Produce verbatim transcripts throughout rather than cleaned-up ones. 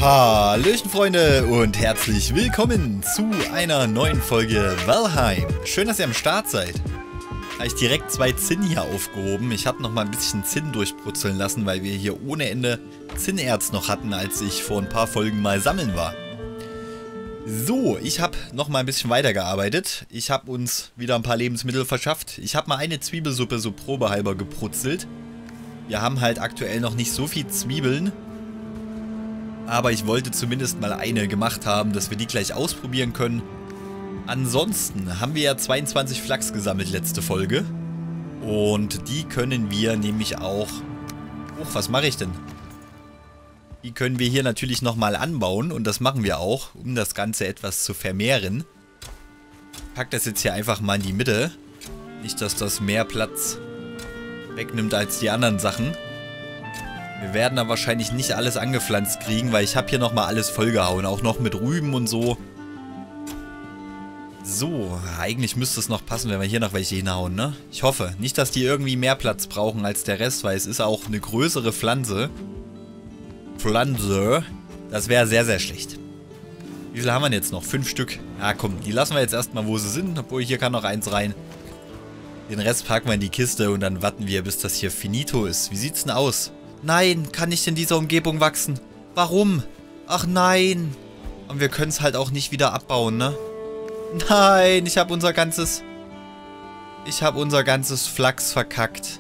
Hallöchen Freunde und herzlich willkommen zu einer neuen Folge Valheim. Schön, dass ihr am Start seid. Habe ich direkt zwei Zinn hier aufgehoben. Ich habe noch mal ein bisschen Zinn durchbrutzeln lassen, weil wir hier ohne Ende Zinnerz noch hatten, als ich vor ein paar Folgen mal sammeln war. So, ich habe noch mal ein bisschen weitergearbeitet. Ich habe uns wieder ein paar Lebensmittel verschafft. Ich habe mal eine Zwiebelsuppe so probehalber gebrutzelt. Wir haben halt aktuell noch nicht so viel Zwiebeln. Aber ich wollte zumindest mal eine gemacht haben, dass wir die gleich ausprobieren können. Ansonsten haben wir ja zweiundzwanzig Flachs gesammelt letzte Folge. Und die können wir nämlich auch... Oh, was mache ich denn? Die können wir hier natürlich nochmal anbauen. Und das machen wir auch, um das Ganze etwas zu vermehren. Ich pack das jetzt hier einfach mal in die Mitte. Nicht, dass das mehr Platz wegnimmt als die anderen Sachen. Wir werden da wahrscheinlich nicht alles angepflanzt kriegen, weil ich habe hier nochmal alles vollgehauen. Auch noch mit Rüben und so. So, eigentlich müsste es noch passen, wenn wir hier noch welche hinhauen, ne? Ich hoffe. Nicht, dass die irgendwie mehr Platz brauchen als der Rest, weil es ist auch eine größere Pflanze. Pflanze. Das wäre sehr, sehr schlecht. Wie viele haben wir denn jetzt noch? Fünf Stück. Ja, komm, die lassen wir jetzt erstmal, wo sie sind. Obwohl, hier kann noch eins rein. Den Rest packen wir in die Kiste und dann warten wir, bis das hier finito ist. Wie sieht's denn aus? Nein, kann nicht in dieser Umgebung wachsen. Warum? Ach nein. Und wir können es halt auch nicht wieder abbauen, ne? Nein, ich habe unser ganzes... Ich habe unser ganzes Flachs verkackt.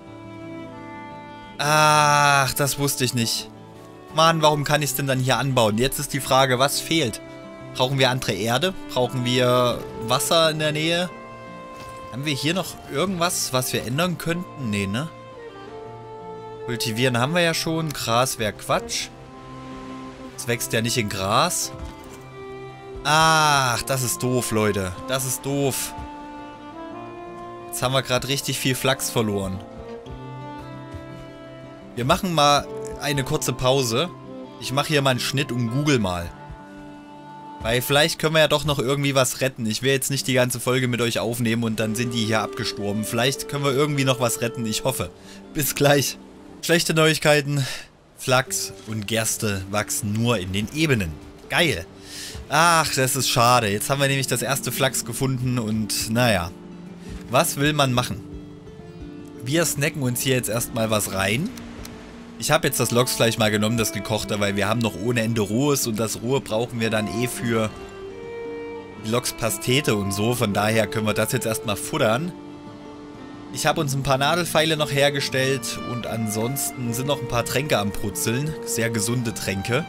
Ach, das wusste ich nicht. Mann, warum kann ich es denn dann hier anbauen? Jetzt ist die Frage, was fehlt? Brauchen wir andere Erde? Brauchen wir Wasser in der Nähe? Haben wir hier noch irgendwas, was wir ändern könnten? Nee, ne? Kultivieren haben wir ja schon. Gras wäre Quatsch. Es wächst ja nicht in Gras. Ach, das ist doof, Leute. Das ist doof. Jetzt haben wir gerade richtig viel Flachs verloren. Wir machen mal eine kurze Pause. Ich mache hier mal einen Schnitt und google mal. Weil vielleicht können wir ja doch noch irgendwie was retten. Ich will jetzt nicht die ganze Folge mit euch aufnehmen und dann sind die hier abgestorben. Vielleicht können wir irgendwie noch was retten. Ich hoffe. Bis gleich. Schlechte Neuigkeiten. Flachs und Gerste wachsen nur in den Ebenen. Geil. Ach, das ist schade. Jetzt haben wir nämlich das erste Flachs gefunden und naja. Was will man machen? Wir snacken uns hier jetzt erstmal was rein. Ich habe jetzt das Loksfleisch mal genommen, das gekochte, weil wir haben noch ohne Ende Rohes und das Rohe brauchen wir dann eh für die Lokspastete und so. Von daher können wir das jetzt erstmal futtern. Ich habe uns ein paar Nadelfeile noch hergestellt und ansonsten sind noch ein paar Tränke am Brutzeln. Sehr gesunde Tränke.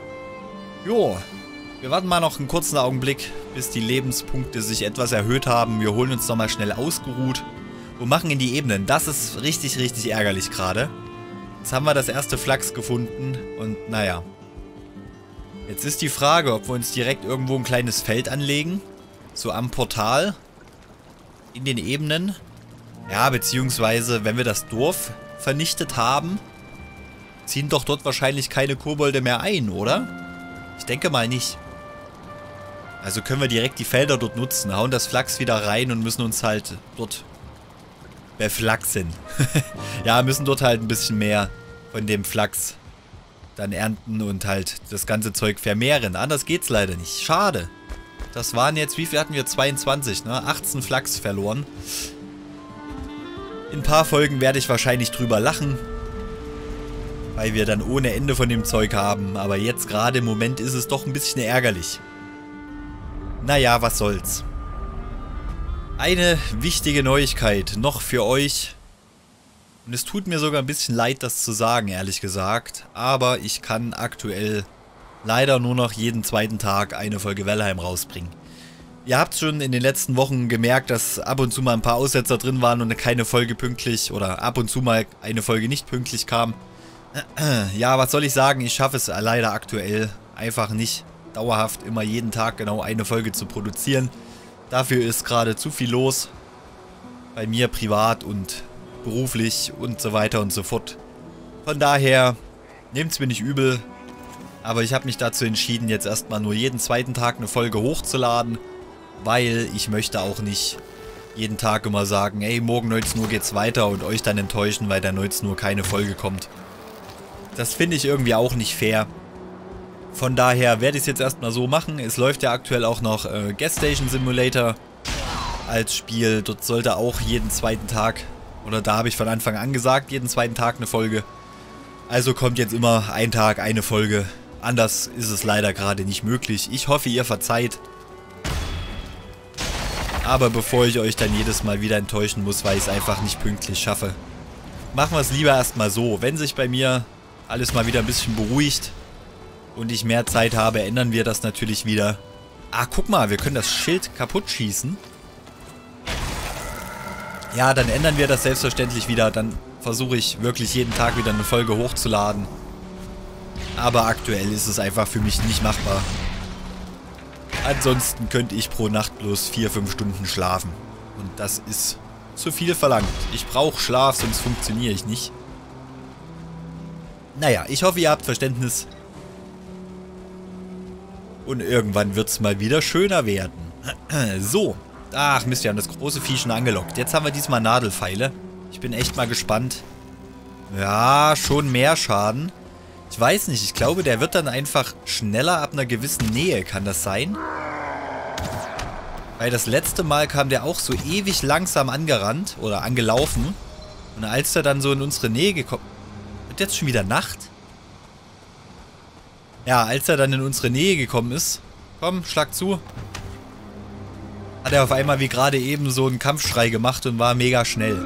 Jo, wir warten mal noch einen kurzen Augenblick, bis die Lebenspunkte sich etwas erhöht haben. Wir holen uns nochmal schnell ausgeruht und machen in die Ebenen. Das ist richtig, richtig ärgerlich gerade. Jetzt haben wir das erste Flachs gefunden und naja. Jetzt ist die Frage, ob wir uns direkt irgendwo ein kleines Feld anlegen. So am Portal. In den Ebenen. Ja, beziehungsweise, wenn wir das Dorf vernichtet haben, ziehen doch dort wahrscheinlich keine Kobolde mehr ein, oder? Ich denke mal nicht. Also können wir direkt die Felder dort nutzen, hauen das Flachs wieder rein und müssen uns halt dort beflachsen. Ja, müssen dort halt ein bisschen mehr von dem Flachs dann ernten und halt das ganze Zeug vermehren. Anders geht's leider nicht. Schade. Das waren jetzt, wie viel hatten wir? zweiundzwanzig, ne? achtzehn Flachs verloren. In ein paar Folgen werde ich wahrscheinlich drüber lachen, weil wir dann ohne Ende von dem Zeug haben. Aber jetzt gerade im Moment ist es doch ein bisschen ärgerlich. Naja, was soll's. Eine wichtige Neuigkeit noch für euch. Und es tut mir sogar ein bisschen leid, das zu sagen, ehrlich gesagt. Aber ich kann aktuell leider nur noch jeden zweiten Tag eine Folge Valheim rausbringen. Ihr habt schon in den letzten Wochen gemerkt, dass ab und zu mal ein paar Aussetzer drin waren und keine Folge pünktlich oder ab und zu mal eine Folge nicht pünktlich kam. Ja, was soll ich sagen? Ich schaffe es leider aktuell einfach nicht, dauerhaft immer jeden Tag genau eine Folge zu produzieren. Dafür ist gerade zu viel los. Bei mir privat und beruflich und so weiter und so fort. Von daher, nehmt es mir nicht übel. Aber ich habe mich dazu entschieden, jetzt erstmal nur jeden zweiten Tag eine Folge hochzuladen. Weil ich möchte auch nicht jeden Tag immer sagen, ey, morgen neunzehn Uhr geht's weiter und euch dann enttäuschen, weil da neunzehn Uhr keine Folge kommt. Das finde ich irgendwie auch nicht fair. Von daher werde ich es jetzt erstmal so machen. Es läuft ja aktuell auch noch äh, Gas Station Simulator als Spiel. Dort sollte auch jeden zweiten Tag, oder da habe ich von Anfang an gesagt, jeden zweiten Tag eine Folge. Also kommt jetzt immer ein Tag eine Folge. Anders ist es leider gerade nicht möglich. Ich hoffe, ihr verzeiht. Aber bevor ich euch dann jedes Mal wieder enttäuschen muss, weil ich es einfach nicht pünktlich schaffe, machen wir es lieber erstmal so. Wenn sich bei mir alles mal wieder ein bisschen beruhigt und ich mehr Zeit habe, ändern wir das natürlich wieder. Ah, guck mal, wir können das Schild kaputt schießen. Ja, dann ändern wir das selbstverständlich wieder. Dann versuche ich wirklich jeden Tag wieder eine Folge hochzuladen. Aber aktuell ist es einfach für mich nicht machbar. Ansonsten könnte ich pro Nacht bloß vier, fünf Stunden schlafen. Und das ist zu viel verlangt. Ich brauche Schlaf, sonst funktioniere ich nicht. Naja, ich hoffe, ihr habt Verständnis. Und irgendwann wird es mal wieder schöner werden. So. Ach Mist, wir haben das große Vieh schon angelockt. Jetzt haben wir diesmal Nadelpfeile. Ich bin echt mal gespannt. Ja, schon mehr Schaden. Ich weiß nicht, ich glaube, der wird dann einfach schneller ab einer gewissen Nähe. Kann das sein? Weil das letzte Mal kam der auch so ewig langsam angerannt oder angelaufen. Und als er dann so in unsere Nähe gekommen... Wird jetzt schon wieder Nacht? Ja, als er dann in unsere Nähe gekommen ist... Komm, schlag zu. Hat er auf einmal wie gerade eben so einen Kampfschrei gemacht und war mega schnell.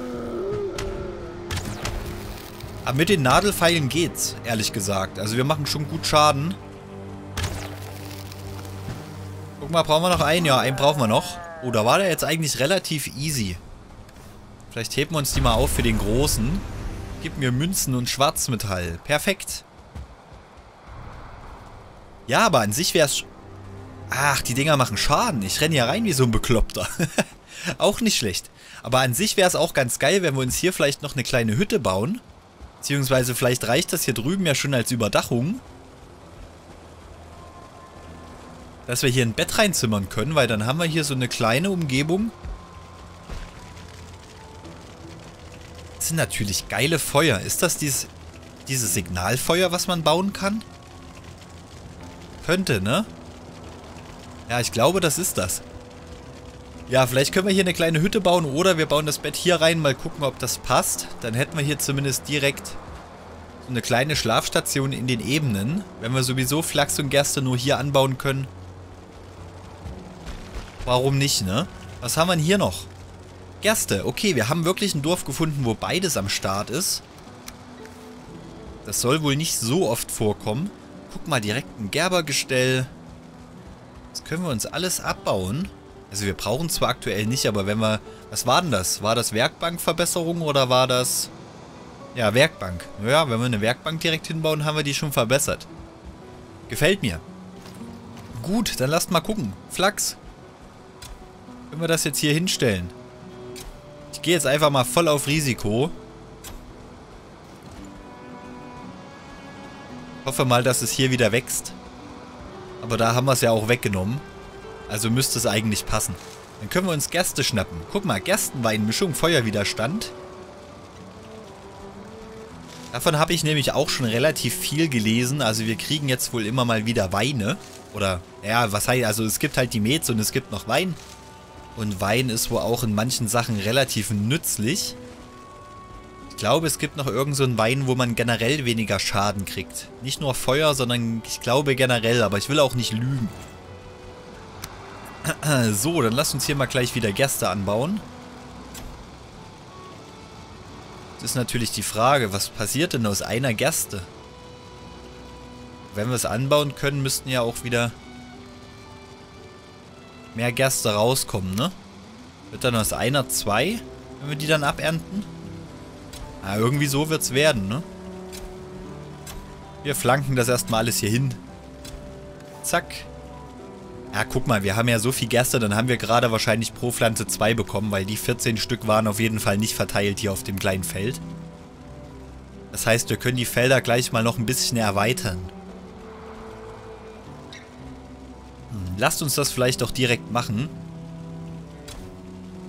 Aber mit den Nadelpfeilen geht's, ehrlich gesagt. Also wir machen schon gut Schaden. Guck mal, brauchen wir noch einen? Ja, einen brauchen wir noch. Oh, da war der jetzt eigentlich relativ easy. Vielleicht heben wir uns die mal auf für den Großen. Gib mir Münzen und Schwarzmetall. Perfekt. Ja, aber an sich wäre es... Ach, die Dinger machen Schaden. Ich renne hier rein wie so ein Bekloppter. Auch nicht schlecht. Aber an sich wäre es auch ganz geil, wenn wir uns hier vielleicht noch eine kleine Hütte bauen. Beziehungsweise vielleicht reicht das hier drüben ja schon als Überdachung. Dass wir hier ein Bett reinzimmern können, weil dann haben wir hier so eine kleine Umgebung. Das sind natürlich geile Feuer. Ist das dieses, dieses Signalfeuer, was man bauen kann? Könnte, ne? Ja, ich glaube, das ist das. Ja, vielleicht können wir hier eine kleine Hütte bauen oder wir bauen das Bett hier rein. Mal gucken, ob das passt. Dann hätten wir hier zumindest direkt so eine kleine Schlafstation in den Ebenen. Wenn wir sowieso Flachs und Gerste nur hier anbauen können. Warum nicht, ne? Was haben wir denn hier noch? Gerste. Okay, wir haben wirklich ein Dorf gefunden, wo beides am Start ist. Das soll wohl nicht so oft vorkommen. Guck mal, direkt ein Gerbergestell. Das können wir uns alles abbauen. Also wir brauchen zwar aktuell nicht, aber wenn wir... Was war denn das? War das Werkbankverbesserung oder war das... Ja, Werkbank. Ja, wenn wir eine Werkbank direkt hinbauen, haben wir die schon verbessert. Gefällt mir. Gut, dann lasst mal gucken. Flachs. Können wir das jetzt hier hinstellen? Ich gehe jetzt einfach mal voll auf Risiko. Hoffe mal, dass es hier wieder wächst. Aber da haben wir es ja auch weggenommen. Also müsste es eigentlich passen. Dann können wir uns Gerste schnappen. Guck mal, Gerstenweinmischung, Feuerwiderstand. Davon habe ich nämlich auch schon relativ viel gelesen. Also wir kriegen jetzt wohl immer mal wieder Weine. Oder, ja, was heißt, also es gibt halt die Mets und es gibt noch Wein. Und Wein ist wohl auch in manchen Sachen relativ nützlich. Ich glaube, es gibt noch irgend so einen Wein, wo man generell weniger Schaden kriegt. Nicht nur Feuer, sondern ich glaube generell, aber ich will auch nicht lügen. So, dann lasst uns hier mal gleich wieder Gerste anbauen. Das ist natürlich die Frage, was passiert denn aus einer Gerste? Wenn wir es anbauen können, müssten ja auch wieder mehr Gerste rauskommen, ne? Wird dann aus einer zwei, wenn wir die dann abernten? Ah, irgendwie so wird es werden, ne? Wir flanken das erstmal alles hier hin. Zack. Ja, guck mal, wir haben ja so viel Gerste, dann haben wir gerade wahrscheinlich pro Pflanze zwei bekommen, weil die vierzehn Stück waren auf jeden Fall nicht verteilt hier auf dem kleinen Feld. Das heißt, wir können die Felder gleich mal noch ein bisschen erweitern. Hm, lasst uns das vielleicht doch direkt machen.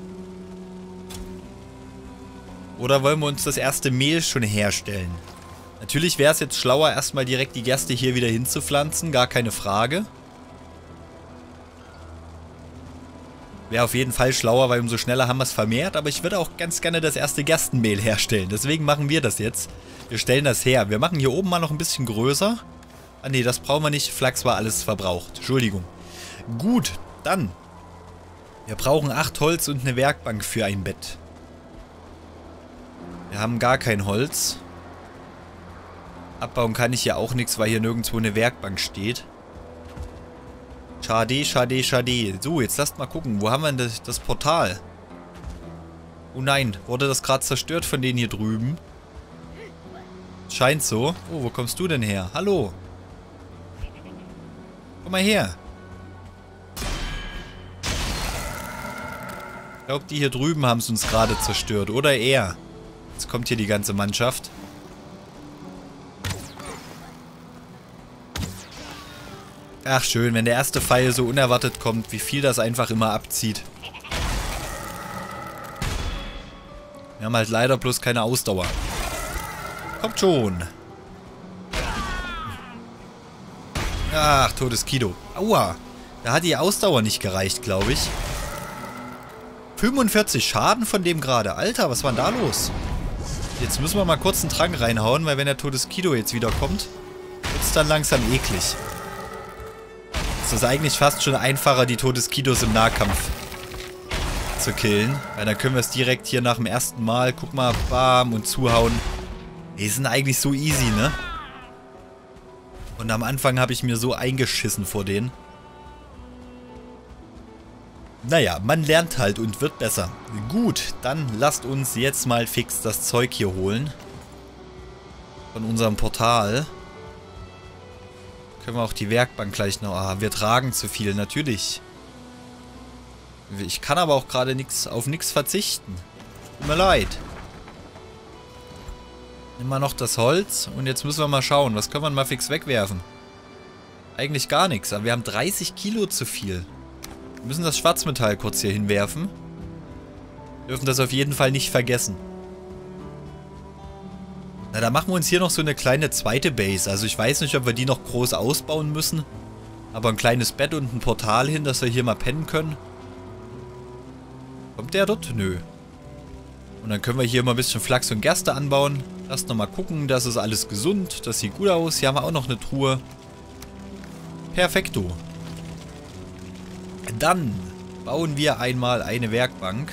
Oder wollen wir uns das erste Mehl schon herstellen? Natürlich wäre es jetzt schlauer, erstmal direkt die Gerste hier wieder hinzupflanzen. Gar keine Frage. Wäre auf jeden Fall schlauer, weil umso schneller haben wir es vermehrt. Aber ich würde auch ganz gerne das erste Gerstenmehl herstellen. Deswegen machen wir das jetzt. Wir stellen das her. Wir machen hier oben mal noch ein bisschen größer. Ah ne, das brauchen wir nicht. Flachs war alles verbraucht. Entschuldigung. Gut, dann. Wir brauchen acht Holz und eine Werkbank für ein Bett. Wir haben gar kein Holz. Abbauen kann ich hier auch nichts, weil hier nirgendwo eine Werkbank steht. Schade, schade, schade. So, jetzt lasst mal gucken. Wo haben wir denn das, das Portal? Oh nein, wurde das gerade zerstört von denen hier drüben? Scheint so. Oh, wo kommst du denn her? Hallo. Komm mal her. Ich glaube, die hier drüben haben es uns gerade zerstört. Oder er. Jetzt kommt hier die ganze Mannschaft. Ach schön, wenn der erste Pfeil so unerwartet kommt, wie viel das einfach immer abzieht. Wir haben halt leider bloß keine Ausdauer. Kommt schon. Ach, totes Kido. Aua. Da hat die Ausdauer nicht gereicht, glaube ich. fünfundvierzig Schaden von dem gerade. Alter, was war denn da los? Jetzt müssen wir mal kurz einen Trank reinhauen, weil wenn der totes Kido jetzt wieder kommt, wird es dann langsam eklig. Es ist eigentlich fast schon einfacher, die Toteskidos im Nahkampf zu killen. Weil dann können wir es direkt hier nach dem ersten Mal, guck mal, bam, und zuhauen. Die sind eigentlich so easy, ne? Und am Anfang habe ich mir so eingeschissen vor denen. Naja, man lernt halt und wird besser. Gut, dann lasst uns jetzt mal fix das Zeug hier holen. Von unserem Portal. Können wir auch die Werkbank gleich noch... Ah, wir tragen zu viel, natürlich. Ich kann aber auch gerade nix, auf nichts verzichten. Tut mir leid. Nimm mal noch das Holz und jetzt müssen wir mal schauen, was können wir mal fix wegwerfen. Eigentlich gar nichts, aber wir haben dreißig Kilo zu viel. Wir müssen das Schwarzmetall kurz hier hinwerfen. Wir dürfen das auf jeden Fall nicht vergessen. Na, da machen wir uns hier noch so eine kleine zweite Base. Also ich weiß nicht, ob wir die noch groß ausbauen müssen. Aber ein kleines Bett und ein Portal hin, dass wir hier mal pennen können. Kommt der dort? Nö. Und dann können wir hier mal ein bisschen Flachs und Gerste anbauen. Lasst nochmal gucken, das ist alles gesund. Das sieht gut aus. Hier haben wir auch noch eine Truhe. Perfekto. Dann bauen wir einmal eine Werkbank.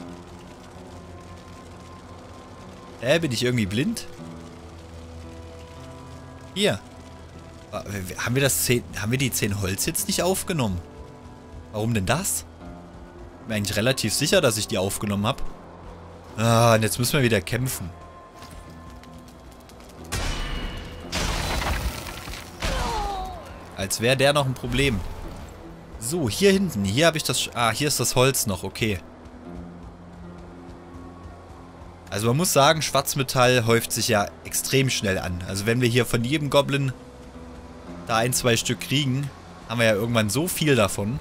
Äh, bin ich irgendwie blind? Hier. Haben wir das zehn, haben wir die zehn Holz jetzt nicht aufgenommen? Warum denn das? Ich bin eigentlich relativ sicher, dass ich die aufgenommen habe. Ah, und jetzt müssen wir wieder kämpfen. Als wäre der noch ein Problem. So, hier hinten. Hier habe ich das... Ah, hier ist das Holz noch. Okay. Also man muss sagen, Schwarzmetall häuft sich ja extrem schnell an. Also wenn wir hier von jedem Goblin da ein, zwei Stück kriegen, haben wir ja irgendwann so viel davon.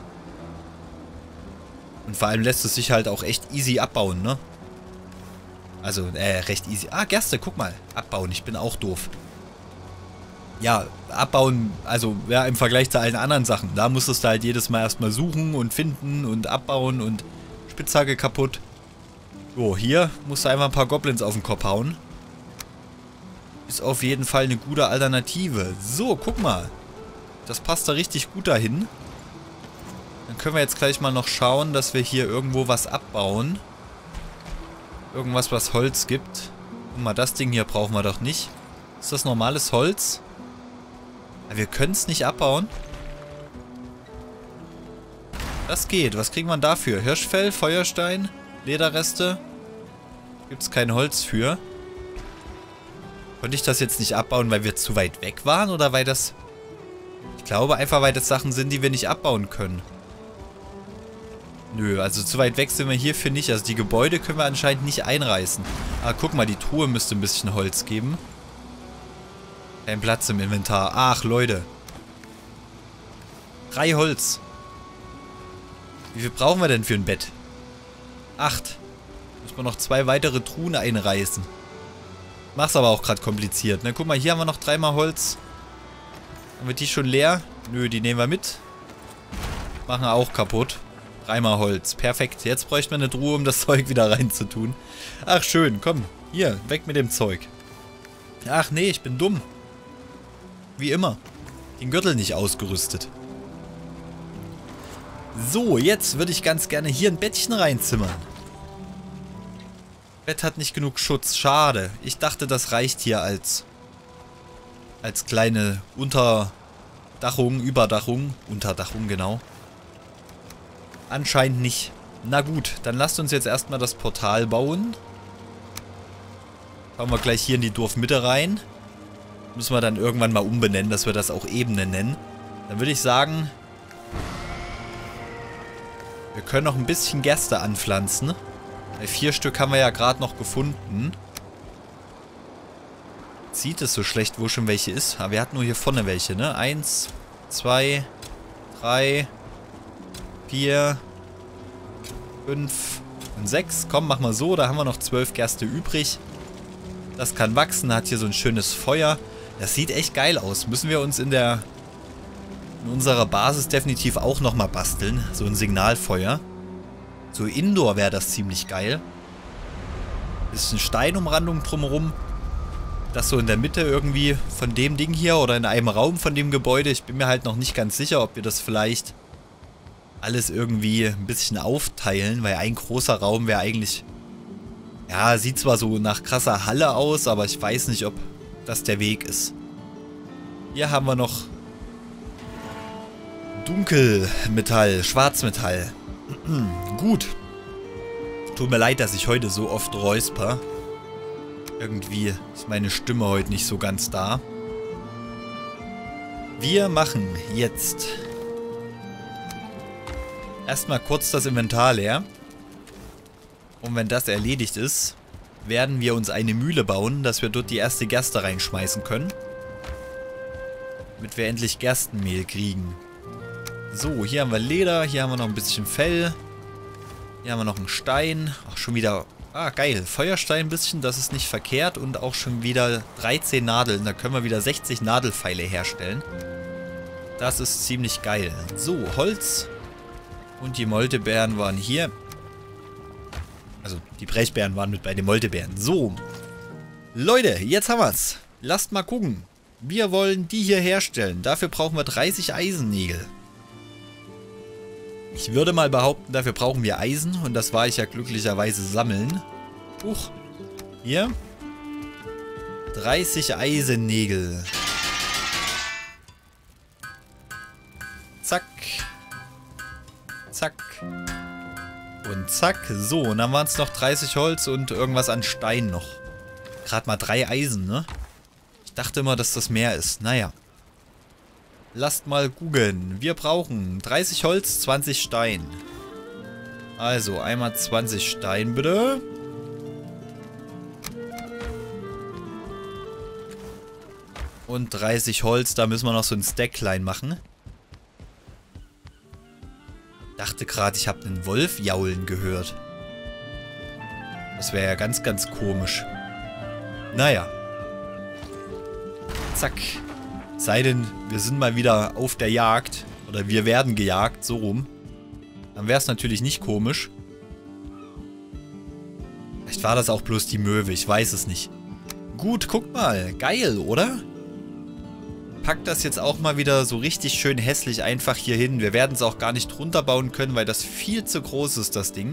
Und vor allem lässt es sich halt auch echt easy abbauen, ne? Also, äh, recht easy. Ah, Gerste, guck mal. Abbauen, ich bin auch doof. Ja, abbauen, also ja, im Vergleich zu allen anderen Sachen. Da musstest du halt jedes Mal erstmal suchen und finden und abbauen und Spitzhacke kaputt. So, hier musst du einfach ein paar Goblins auf den Kopf hauen. Ist auf jeden Fall eine gute Alternative. So, guck mal. Das passt da richtig gut dahin. Dann können wir jetzt gleich mal noch schauen, dass wir hier irgendwo was abbauen. Irgendwas, was Holz gibt. Guck mal, das Ding hier brauchen wir doch nicht. Ist das normales Holz? Aber wir können es nicht abbauen. Das geht. Was kriegen wir dafür? Hirschfell, Feuerstein, Lederreste. Gibt es kein Holz für. Konnte ich das jetzt nicht abbauen, weil wir zu weit weg waren? Oder weil das... Ich glaube einfach, weil das Sachen sind, die wir nicht abbauen können. Nö, also zu weit weg sind wir hierfür nicht. Also die Gebäude können wir anscheinend nicht einreißen. Ah, guck mal, die Truhe müsste ein bisschen Holz geben. Kein Platz im Inventar. Ach, Leute. Drei Holz. Wie viel brauchen wir denn für ein Bett? Acht. Muss man noch zwei weitere Truhen einreißen. Mach's aber auch gerade kompliziert, ne? Guck mal, hier haben wir noch dreimal Holz. Haben wir die schon leer? Nö, die nehmen wir mit. Machen auch kaputt. Dreimal Holz. Perfekt. Jetzt bräuchten wir eine Truhe, um das Zeug wieder reinzutun. Ach, schön. Komm. Hier, weg mit dem Zeug. Ach nee, ich bin dumm. Wie immer. Den Gürtel nicht ausgerüstet. So, jetzt würde ich ganz gerne hier ein Bettchen reinzimmern. Bett hat nicht genug Schutz. Schade. Ich dachte, das reicht hier als als kleine Unterdachung, Überdachung. Unterdachung, genau. Anscheinend nicht. Na gut, dann lasst uns jetzt erstmal das Portal bauen. Bauen wir gleich hier in die Dorfmitte rein. Müssen wir dann irgendwann mal umbenennen, dass wir das auch Ebene nennen. Dann würde ich sagen, wir können noch ein bisschen Gerste anpflanzen. Bei vier Stück haben wir ja gerade noch gefunden. Sieht es so schlecht, wo schon welche ist. Aber wir hatten nur hier vorne welche, ne? Eins, zwei, drei, vier, fünf und sechs. Komm, mach mal so. Da haben wir noch zwölf Gerste übrig. Das kann wachsen. Hat hier so ein schönes Feuer. Das sieht echt geil aus. Müssen wir uns in der in unserer Basis definitiv auch nochmal basteln. So ein Signalfeuer. So Indoor wäre das ziemlich geil. Bisschen Steinumrandung drumherum. Das so in der Mitte irgendwie von dem Ding hier oder in einem Raum von dem Gebäude. Ich bin mir halt noch nicht ganz sicher, ob wir das vielleicht alles irgendwie ein bisschen aufteilen, weil ein großer Raum wäre eigentlich... Ja, sieht zwar so nach krasser Halle aus, aber ich weiß nicht, ob das der Weg ist. Hier haben wir noch Dunkelmetall, Schwarzmetall. Gut. Tut mir leid, dass ich heute so oft räusper. Irgendwie ist meine Stimme heute nicht so ganz da. Wir machen jetzt erstmal kurz das Inventar leer. Und wenn das erledigt ist, werden wir uns eine Mühle bauen, dass wir dort die erste Gerste reinschmeißen können. Damit wir endlich Gerstenmehl kriegen. So, hier haben wir Leder, hier haben wir noch ein bisschen Fell. Hier haben wir noch einen Stein. Ach, schon wieder... Ah, geil. Feuerstein ein bisschen, das ist nicht verkehrt. Und auch schon wieder dreizehn Nadeln. Da können wir wieder sechzig Nadelpfeile herstellen. Das ist ziemlich geil. So, Holz. Und die Moltebeeren waren hier. Also, die Brechbeeren waren mit bei den Moltebeeren. So. Leute, jetzt haben wir's. Lasst mal gucken. Wir wollen die hier herstellen. Dafür brauchen wir dreißig Eisennägel. Ich würde mal behaupten, dafür brauchen wir Eisen. Und das war ich ja glücklicherweise sammeln. Huch. Hier. dreißig Eisennägel. Zack. Zack. Und zack. So, und dann waren es noch dreißig Holz und irgendwas an Stein noch. Gerade mal drei Eisen, ne? Ich dachte immer, dass das mehr ist. Naja. Lasst mal googeln. Wir brauchen dreißig Holz, zwanzig Stein. Also, einmal zwanzig Stein, bitte. Und dreißig Holz, da müssen wir noch so ein Stack klein machen. Dachte gerade, ich habe einen Wolf jaulen gehört. Das wäre ja ganz, ganz komisch. Naja. Zack. Sei denn, wir sind mal wieder auf der Jagd. Oder wir werden gejagt, so rum. Dann wäre es natürlich nicht komisch. Vielleicht war das auch bloß die Möwe, ich weiß es nicht. Gut, guckt mal. Geil, oder? Packt das jetzt auch mal wieder so richtig schön hässlich einfach hier hin. Wir werden es auch gar nicht runterbauen können, weil das viel zu groß ist, das Ding.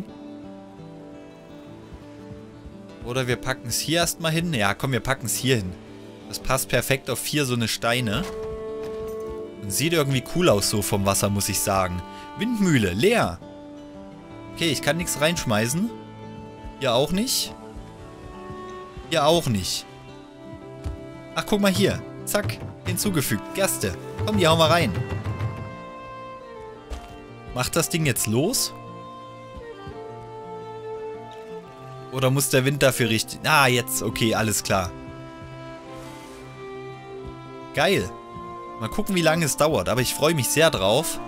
Oder wir packen es hier erstmal hin. Ja, komm, wir packen es hier hin. Das passt perfekt auf vier so eine Steine. Und sieht irgendwie cool aus so vom Wasser, muss ich sagen. Windmühle, leer. Okay, ich kann nichts reinschmeißen. Hier auch nicht. Hier auch nicht. Ach, guck mal hier. Zack, hinzugefügt. Gerste. Komm, die hauen wir rein. Macht das Ding jetzt los? Oder muss der Wind dafür richtig... Ah, jetzt. Okay, alles klar. Geil. Mal gucken, wie lange es dauert. Aber ich freue mich sehr drauf.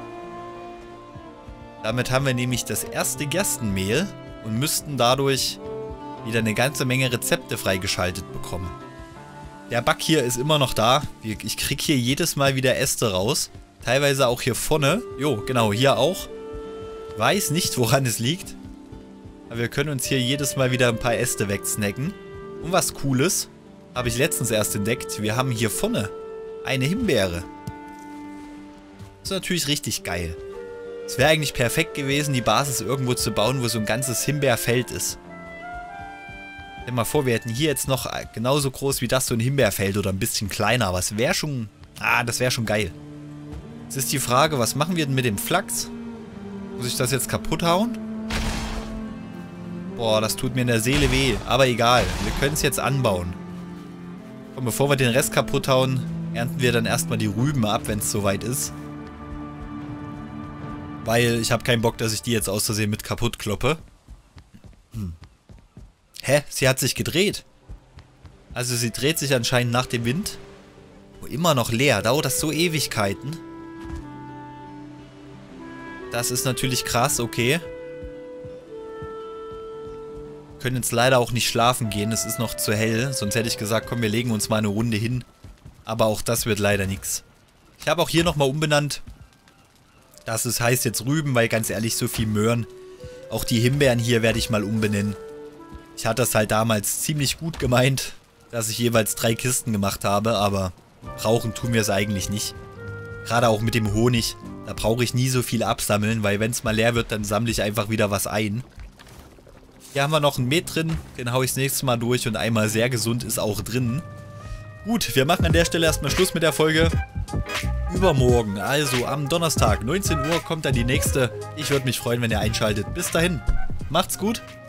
Damit haben wir nämlich das erste Gerstenmehl und müssten dadurch wieder eine ganze Menge Rezepte freigeschaltet bekommen. Der Bug hier ist immer noch da. Ich kriege hier jedes Mal wieder Äste raus. Teilweise auch hier vorne. Jo, genau, hier auch. Weiß nicht, woran es liegt. Aber wir können uns hier jedes Mal wieder ein paar Äste wegsnacken. Und was Cooles, habe ich letztens erst entdeckt. Wir haben hier vorne eine Himbeere. Das ist natürlich richtig geil. Es wäre eigentlich perfekt gewesen, die Basis irgendwo zu bauen, wo so ein ganzes Himbeerfeld ist. Stell dir mal vor, wir hätten hier jetzt noch genauso groß wie das so ein Himbeerfeld oder ein bisschen kleiner. Aber es wäre schon... Ah, das wäre schon geil. Jetzt ist die Frage, was machen wir denn mit dem Flachs? Muss ich das jetzt kaputt hauen? Boah, das tut mir in der Seele weh. Aber egal, wir können es jetzt anbauen. Und bevor wir den Rest kaputt hauen, ernten wir dann erstmal die Rüben ab, wenn es soweit ist. Weil ich habe keinen Bock, dass ich die jetzt aus Versehen mit kaputt kloppe. Hm. Hä? Sie hat sich gedreht. Also sie dreht sich anscheinend nach dem Wind. Oh, immer noch leer. Dauert das so Ewigkeiten? Das ist natürlich krass, okay. Wir können jetzt leider auch nicht schlafen gehen. Es ist noch zu hell. Sonst hätte ich gesagt, komm, wir legen uns mal eine Runde hin. Aber auch das wird leider nichts. Ich habe auch hier nochmal umbenannt. Das ist, heißt jetzt Rüben, weil ganz ehrlich, so viel Möhren. Auch die Himbeeren hier werde ich mal umbenennen. Ich hatte das halt damals ziemlich gut gemeint, dass ich jeweils drei Kisten gemacht habe, aber brauchen tun wir es eigentlich nicht. Gerade auch mit dem Honig, da brauche ich nie so viel absammeln, weil wenn es mal leer wird, dann sammle ich einfach wieder was ein. Hier haben wir noch einen Met drin, den haue ich das nächste Mal durch und einmal sehr gesund ist auch drin. Gut, wir machen an der Stelle erstmal Schluss mit der Folge. Übermorgen, also am Donnerstag, neunzehn Uhr, kommt dann die nächste. Ich würde mich freuen, wenn ihr einschaltet. Bis dahin, macht's gut.